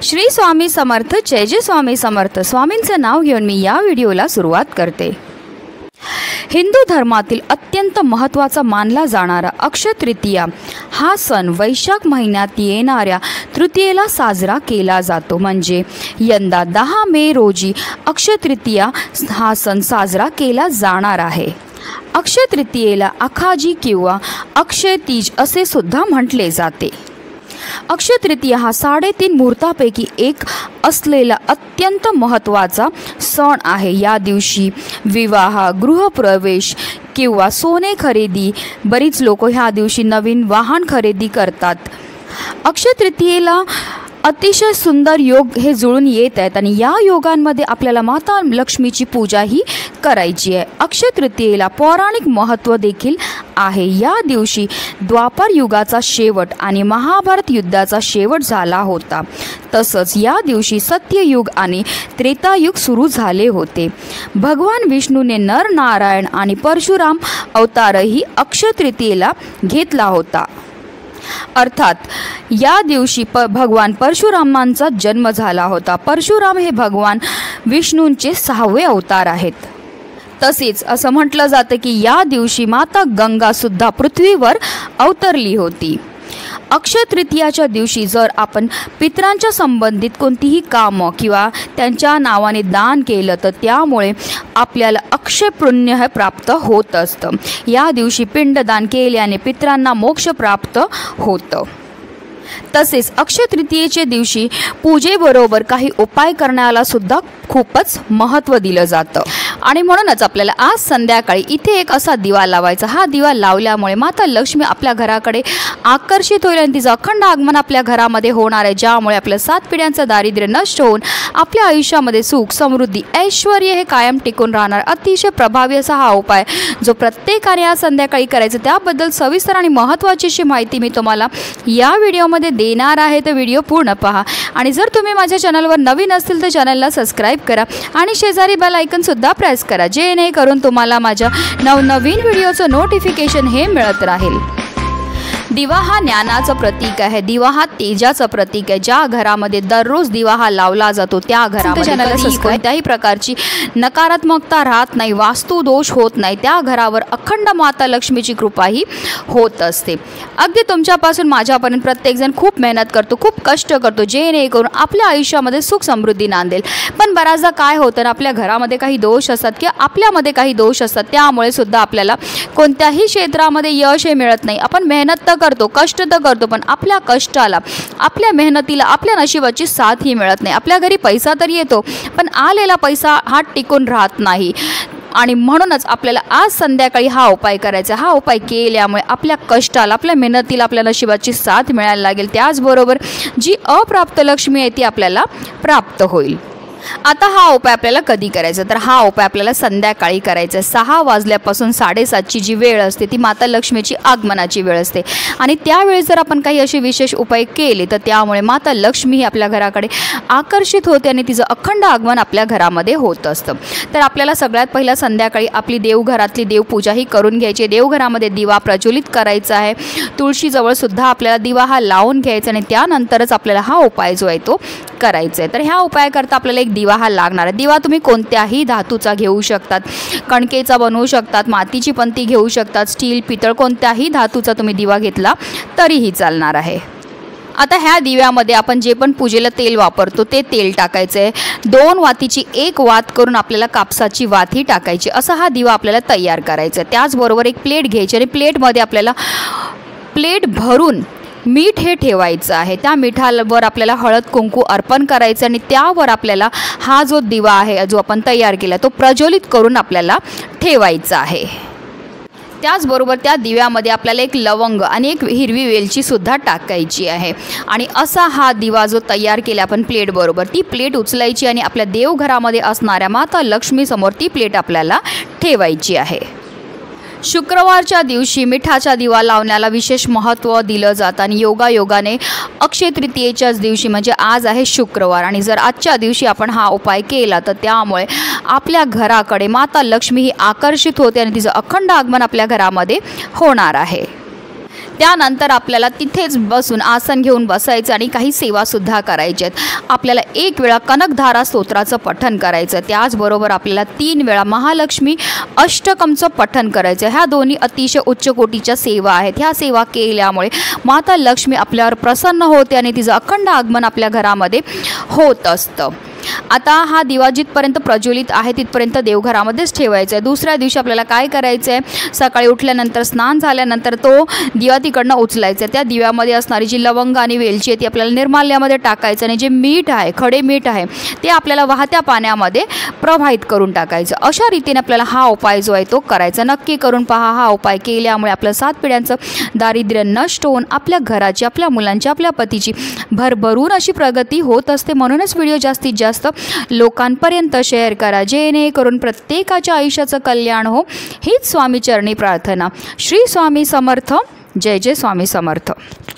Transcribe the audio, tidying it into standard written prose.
श्री स्वामी समर्थ, जय जय स्वामी समर्थ। स्वामींचं नाव घेऊन मी या व्हिडिओला सुरुवात करते। हिंदू धर्मातील अत्यंत महत्त्वाचा मानला जाणारा अक्षय तृतीया हा सण वैशाख महिन्यात येणाऱ्या तृतीयेला साजरा केला जातो। म्हणजे यंदा 10 मे रोजी अक्षय तृतीया हा सण साजरा केला जाणार आहे। अक्षय तृतीयेला आखाजी किंवा अक्षय तीज असे सुद्धा म्हटले जाते। अक्षय तृतीया हा 3.5 मुहूर्तापैकी एक असलेला अत्यंत महत्त्वाचा सण आहे। या दिवशी विवाह, गृहप्रवेश किंवा सोने खरेदी, बरीच लोक ह्या दिवशी नवीन वाहन खरेदी करतात। अक्षय तृतीयेला अतिशय सुंदर योग हे जुळून येत आहेत आणि या योगांमध्ये आपल्याला माता लक्ष्मीची पूजा ही करायची आहे। अक्षय तृतीयेला पौराणिक महत्त्व देखील आहे। या दिवशी द्वापर युगाचा शेवट आणि महाभारत युद्धाचा शेवट झाला होता। तसंच या दिवशी सत्ययुग आणि त्रेतायुग सुरू झाले होते। भगवान विष्णूने नर नारायण आणि परशुराम अवतारही अक्षय तृतीयेला घेतला होता। अर्थात या दिवशी भगवान परशुरामांचा जन्म झाला होता। परशुराम हे भगवान विष्णूंचे 6वे अवतार आहेत। तसेच असं म्हटलं जातं की या दिवशी माता गंगा सुद्धा पृथ्वीवर अवतरली होती। अक्षय तृतीयाच्या दिवशी जर आपण पितरांच्या संबंधित कोणतीही कामं किंवा त्यांच्या नावाने दान केलं तर त्यामुळे आपल्याला अक्षय पुण्य हे प्राप्त होत असतं। या दिवशी पिंडदान केल्याने पितरांना मोक्ष प्राप्त होतं। तसेच अक्षय तृतीयेच्या दिवशी पूजेबरोबर काही उपाय करण्याला सुद्धा खूपच महत्त्व दिलं जातं आणि म्हणूनच आपल्याला आज संध्याकाळी इथे एक असा दिवा लावायचा। हा दिवा लावल्यामुळे माता लक्ष्मी आपल्या घराकडे आकर्षित होईल आणि तिचं अखंड आगमन आपल्या घरामध्ये होणार आहे, ज्यामुळे आपल्या 7 पिढ्यांचं दारिद्र्य नष्ट होऊन आपल्या आयुष्यामध्ये सुख, समृद्धी, ऐश्वर हे कायम टिकून राहणार। अतिशय प्रभावी असा हा उपाय जो प्रत्येकाने आज संध्याकाळी करायचा, त्याबद्दल सविस्तर आणि महत्त्वाची अशी माहिती मी तुम्हाला या व्हिडिओमध्ये देणार आहे। तर व्हिडिओ पूर्ण पहा आणि जर तुम्ही माझ्या चॅनलवर नवीन असतील तर चॅनलला सबस्क्राईब करा आणि शेजारी बेल आयकॉन सुद्धा प्रेस करा, जेणेकरून तुम्हाला माझ्या नवनवीन व्हिडिओचं नोटिफिकेशन हे मिळत राहील। दिवा हा ज्ञानाचं प्रतीक आहे। दिवा हा तेजाचं प्रतीक आहे। ज्या घरामध्ये दररोज दिवा हा लावला जातो त्या घरामध्ये कोणत्याही प्रकारची नकारात्मकता राहत नाही, वास्तू दोष होत नाही, त्या घरावर अखंड माता लक्ष्मीची कृपाही होत असते। अगदी तुमच्यापासून माझ्यापर्यंत प्रत्येकजण खूप मेहनत करतो, खूप कष्ट करतो, जेणेकरून आपल्या आयुष्यामध्ये सुख समृद्धी नांदेल। पण बऱ्याचदा काय होतं, आपल्या घरामध्ये काही दोष असतात किंवा आपल्यामध्ये काही दोष असतात, त्यामुळे सुद्धा आपल्याला कोणत्याही क्षेत्रामध्ये यश हे मिळत नाही। आपण मेहनत तर करतो, कष्ट तर करतो, पण आपल्या कष्टाला, आपल्या मेहनतीला, आपल्या नशिबाची साथ ही मिळत नाही। आपल्या घरी पैसा तर येतो, पण आलेला पैसा हा टिकून राहत नाही आणि म्हणूनच आपल्याला आज संध्याकाळी हा उपाय करायचा। हा उपाय केल्यामुळे आपल्या कष्टाला, आपल्या मेहनतीला, आपल्या नशिबाची साथ मिळायला लागेल। त्याचबरोबर जी अप्राप्त लक्ष्मी आहे ती आपल्याला प्राप्त होईल। आता हा उपाय आपल्याला कधी करायचा, तर हा उपाय आपल्याला संध्याकाळी करायचा। 6 वाजल्यापासून 7:30ची जी वेळ असते ती माता लक्ष्मीची आगमनाची वेळ असते आणि त्यावेळेस जर आपण काही असे विशेष उपाय केले तर त्यामुळे माता लक्ष्मी ही आपल्या घराकडे आकर्षित होते आणि तिचं अखंड आगमन आपल्या घरामध्ये होत असतं। तर आपल्याला सगळ्यात पहिला संध्याकाळी आपली देवघरातली देवपूजा ही करून घ्यायची। देवघरामध्ये दिवा प्रज्वलित करायचा आहे। तुळशीजवळ सुद्धा आपल्याला दिवा हा लावून घ्यायचा आणि त्यानंतरच आपल्याला हा उपाय जो आहे तो करायचा आहे। तर ह्या उपायाकरता आपल्याला एक दिवा हा लागणार आहे। दिवा तुम्ही कोणत्याही धातूचा घेऊ शकतात, कणकेचा बनवू शकतात, मातीची पंती घेऊ शकतात, स्टील, पितळ, कोणत्याही धातूचा तुम्ही दिवा घेतला तरीही चालणार आहे। आता ह्या दिव्यामध्ये आपण जे पण पूजेला तेल वापरतो ते तेल टाकायचं आहे। 2 वातीची 1 वात करून आपल्याला कापसाची वात ही टाकायची। असा हा दिवा आपल्याला तयार करायचा आहे। त्याचबरोबर एक प्लेट घ्यायची आणि प्लेटमध्ये आपल्याला प्लेट भरून मीठ हे ठेवायचं आहे। त्या मिठावर आपल्याला हळद कुंकू अर्पण करायचं आणि त्यावर आपल्याला हा जो दिवा आहे जो आपण तयार केला तो प्रज्वलित करून आपल्याला ठेवायचा आहे। त्याचबरोबर त्या दिव्यामध्ये आपल्याला एक लवंग आणि एक हिरवी वेलची सुद्धा टाकायची आहे आणि असा हा दिवा जो तयार केला आपण प्लेट बरोबर, ती प्लेट उचलायची आणि आपल्या देवघरामध्ये असणाऱ्या माता लक्ष्मीसमोर ती प्लेट आपल्याला ठेवायची आहे। शुक्रवारच्या दिवशी मिठाचा दिवा लावण्याला विशेष महत्त्व दिलं जातं आणि योगायोगाने अक्षय तृतीयेच्याच दिवशी म्हणजे आज आहे शुक्रवार आणि जर आजच्या दिवशी आपण हा उपाय केला तर त्यामुळे आपल्या घराकडे माता लक्ष्मी ही आकर्षित होते आणि तिचं अखंड आगमन आपल्या घरामध्ये होणार आहे। त्यानंतर आपल्याला तिथेच बसून आसन घेऊन बसायचं आणि काही सेवासुद्धा करायच्या आहेत। आपल्याला 1 वेळा कनकधारा स्तोत्राचं पठण करायचं, त्याचबरोबर आपल्याला 3 वेळा महालक्ष्मी अष्टकमचं पठण करायचं। ह्या दोन्ही अतिशय उच्च कोटीच्या सेवा आहेत। ह्या सेवा केल्यामुळे माता लक्ष्मी आपल्यावर प्रसन्न होते आणि तिचं अखंड आगमन आपल्या घरामध्ये होत असतं। आता हा दिवा जिथपर्यंत प्रज्वलित आहे तिथपर्यंत देवघरामध्येच ठेवायचा आहे। दुसऱ्या दिवशी आपल्याला काय करायचं आहे, सकाळी उठल्यानंतर स्नान झाल्यानंतर तो दिवा तिकडनं उचलायचा। त्या दिव्यामध्ये असणारी जी लवंग आणि वेलची आहे ती आपल्याला निर्माल्यामध्ये टाकायचं आणि जे मीठ आहे, खडे मीठ आहे, ते आपल्याला वाहत्या पाण्यामध्ये प्रवाहित करून टाकायचं। अशा रीतीने आपल्याला हा उपाय जो आहे तो करायचा। नक्की करून पहा। हा उपाय केल्यामुळे आपल्या 7 पिढ्यांचं दारिद्र्य नष्ट होऊन आपल्या घराची, आपल्या मुलांची, आपल्या पतीची भरभरून अशी प्रगती होत असते। म्हणूनच व्हिडिओ जास्तीत जास्त लोकांपर्यंत शेअर करा, जेणेकरून प्रत्येकाच्या आयुष्याचं कल्याण हो। हीच स्वामी चरणी प्रार्थना। श्री स्वामी समर्थ। जय जय स्वामी समर्थ।